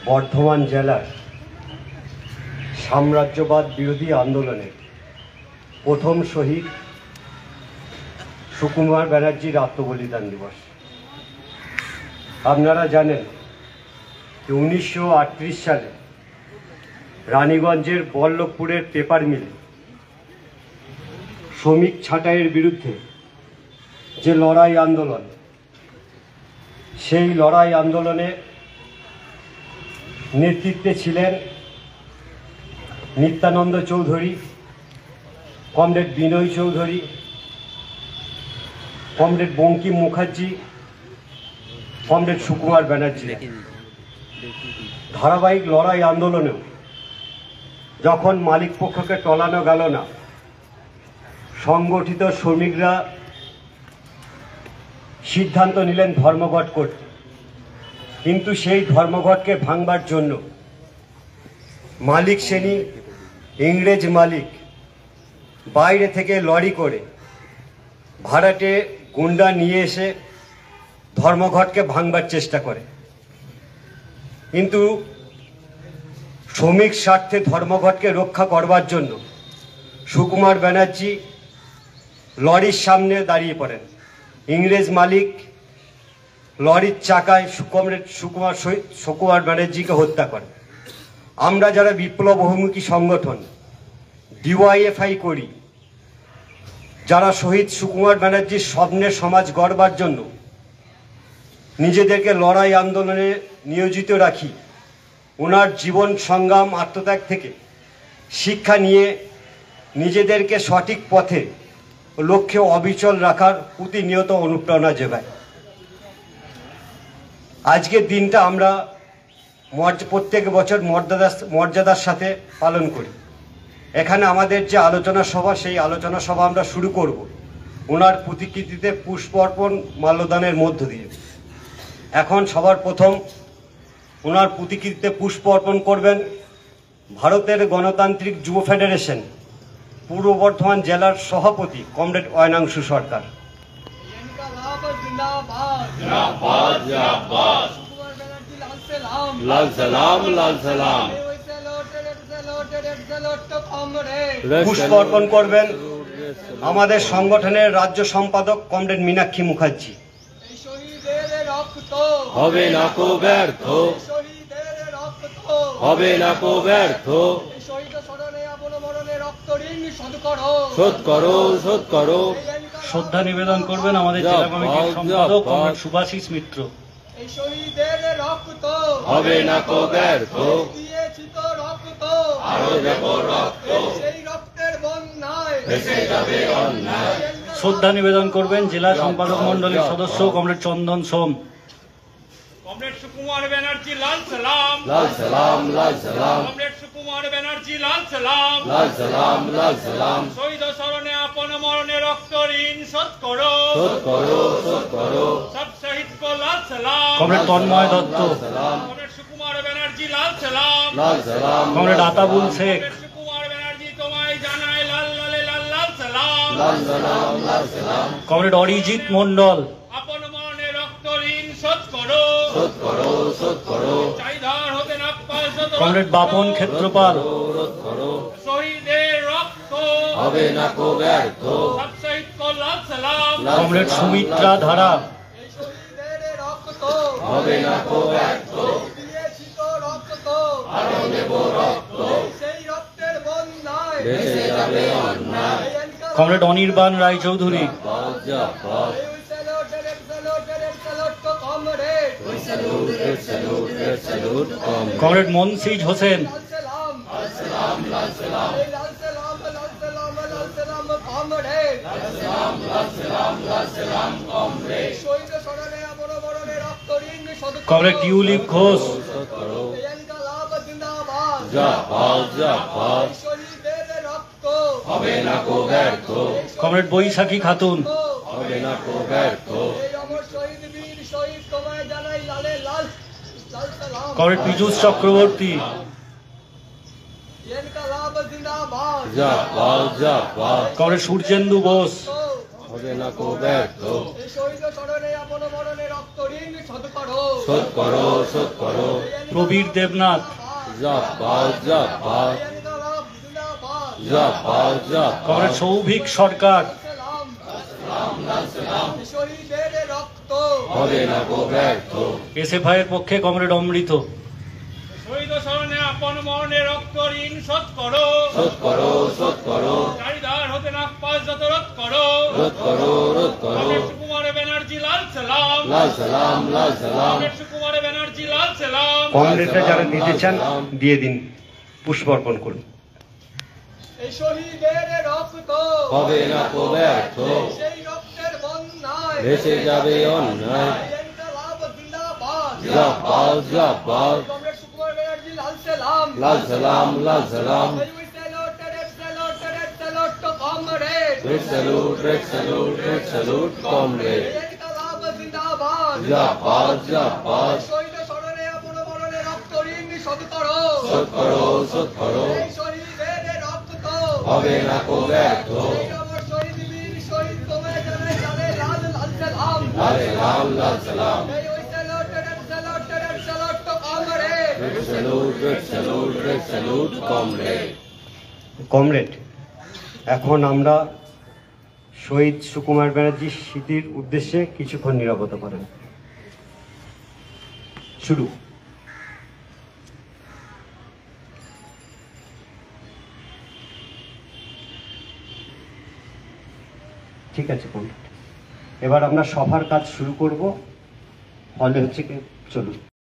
বর্ধমান জেলার সাম্রাজ্যবাদ বিরোধী আন্দোলনে প্রথম শহীদ সুকুমার ব্যানার্জির আত্মবলিদান দিবস। আপনারা জানেন যে 1938 সালে রানীগঞ্জের বল্লভপুরের পেপার মিলে শ্রমিক ছাঁটাইয়ের বিরুদ্ধে যে লড়াই আন্দোলন, সেই লড়াই আন্দোলনে নেতৃত্বে ছিলেন Nityananda Chowdhury, comrade Binoy Chowdhury, comrade Bankim Mukherjee, comrade Sukumar Banerjee. ধারাবাহিক লড়াই আন্দোলনেও যখন মালিক পক্ষকে টলানো গেল না, সংগঠিত শ্রমিকরা সিদ্ধান্ত নিলেন ধর্মঘট করতে। কিন্তু সেই ধর্মঘটকে ভাঙবার জন্য মালিক শ্রেণী, ইংরেজ মালিক বাইরে থেকে লরি করে ভাড়াটে গুন্ডা নিয়ে এসে ধর্মঘটকে ভাঙবার চেষ্টা করে। কিন্তু শ্রমিক স্বার্থে ধর্মঘটকে রক্ষা করবার জন্য সুকুমার ব্যানার্জি লরির সামনে দাঁড়িয়ে পড়েন। ইংরেজ মালিক লরির চাকায় সুকুমার ব্যানার্জিকে হত্যা করে। আমরা যারা বিপ্লব বহুমুখী সংগঠন ডিওয়াইএফআই করি, যারা শহীদ সুকুমার ব্যানার্জির স্বপ্নের সমাজ গড়বার জন্য নিজেদেরকে লড়াই আন্দোলনে নিয়োজিত রাখি, ওনার জীবন সংগ্রাম আত্মত্যাগ থেকে শিক্ষা নিয়ে নিজেদেরকে সঠিক পথে লক্ষ্যে অবিচল রাখার প্রতিনিয়ত অনুপ্রেরণা যোগায়। আজকের দিনটা আমরা প্রত্যেক বছর মর্যাদার সাথে পালন করি। এখানে আমাদের যে আলোচনা সভা, সেই আলোচনা সভা আমরা শুরু করব ওনার প্রতিকৃতিতে পুষ্প অর্পণ মাল্যদানের মধ্য দিয়ে। এখন সবার প্রথম ওনার প্রতিকৃতিতে পুষ্প অর্পণ করবেন ভারতের গণতান্ত্রিক যুব ফেডারেশন পূর্ব বর্ধমান জেলার সভাপতি কমরেড অয়নাংশু সরকার। পুষ্প অর্পণ করবেন আমাদের সংগঠনের রাজ্য সম্পাদক কমরেড মীনাক্ষী মুখার্জি। হবে না কো ব্যর্থ, হবে না কো ব্যর্থ, শোধ করো, শোধ করো। শ্রদ্ধা নিবেদন করবেন আমাদের জেলা কমিটির সম্পাদক কমরেড সুভাষিস মিত্র। হবে না কো ব্যর্থ, শ্রদ্ধা নিবেদন করবেন জেলা সম্পাদক মন্ডলীর সদস্য কমরেড চন্দন সোম। কমরেড সুকুমার ব্যানার্জি লাল সালাম, লাল সালাম, লাল সালাম। কমরেড সুকুমার ব্যানার্জি লাল সালাম, লাল সালাম, লাল সালাম। শহীদ স্মরণে আপন মরণে রক্ত ঋণ শোধ করো, শোধ করো, শোধ করো। সব শহীদ কো লাল সালাম, কমরেড তন্ময় দত্ত। কমরেড সুকুমার ব্যানার্জি লাল সালাম, লাল সালাম। কমরেড আতাবুল শেখ। কমরেড সুকুমার ব্যানার্জি তোমায় জানায় লাল লালে লাল লাল সালাম, লাল সালাম, লাল সালাম। কমরেড অরিজিৎ মন্ডল। আপন মরণে রক্ত ঋণ শোধ করো, শোধ করো, শোধ করো। চাইধার হতে নাপ্পাল শোধ কমরেড বাপন ক্ষেত্রপাল। রোধ করো, শহীদের রক্ত হবে না কো ব্যর্থ। সব শহীদ কো লাল সালাম, কমরেড সুমিত্রা ধারা। হবে না কো ব্যর্থ, আরো নেব রক্ত, বেঁচে যাবে অন্যায়। Comrade Anirban Roychowdhury. Comrade Monosij Hossain. Comrade Tulip Ghosh. হবে না কো ব্যর্থ, কমরেড বৈশাখী খাতুন। হবে না কো ব্যর্থ। কমরেড পীযূষ চক্রবর্তী। কমরেড সূর্যেন্দু বোস। হবে না কো ব্যর্থ। শহীদ স্মরণে আপন মরণে রক্ত রক্ত ঋণ শোধ করো শোধ করো শোধ করো প্রবীর দেবনাথ, জিন্দাবাদ জিন্দাবাদ জিন্দাবাদ জিন্দাবাদ কমরেড সৌভিক সরকার, শহীদের রক্ত হবে না গো ব্যর্থ এসএফআই এর পক্ষে কমরেড অমৃত, শহীদ স্মরণে আপন মরণে রক্ত ঋণ শোধ করো শোধ করো শোধ করো চারিদার হতে নাগপাল যত রোধ করো রোধ করো রোধ করো কমরেড সুকুমার ব্যানার্জি লাল সালাম লাল সালাম লাল সালাম কমরেড সুকুমার ব্যানার্জি লাল সালাম কমরেডরা যারা দিতে চান দিয়ে দিন, পুষ্প অর্পণ করুন। এই শহীদের রক্ত হবে না গো ব্যর্থ সেই রক্তের বন্যায় ভেসে যাবে অন্যায় ইনকলাব জিন্দাবাদ জিন্দাবাদ জিন্দাবাদ কমরেড সুকুমার ব্যানার্জি লাল সালাম লাল সালাম লাল সালাম salute to comrade red salute red salute red salute comrade ইনকলাব জিন্দাবাদ জিন্দাবাদ জিন্দাবাদ শহীদ স্মরণে আপন মরণে রক্ত ঋণ শোধ করো শোধ করো শোধ করো এই শহীদের রক্ত হবে না গো ব্যর্থ এই আমার শহীদ বীর শহীদ তোমায় জানাই জানে লাল লাল সালাম লাল সালাম লাল সালাম এই ওই salute to comrade red salute red salute red salute comrade comrade, এখন আমরা শহীদ সুকুমার ব্যানার্জির স্মৃতির উদ্দেশ্যে কিছুক্ষণ নীরবতা করেন। শুরু। ঠিক আছে কমরেড, এবার আমরা সভার কাজ শুরু করব। হলে হচ্ছে কি, চলুন।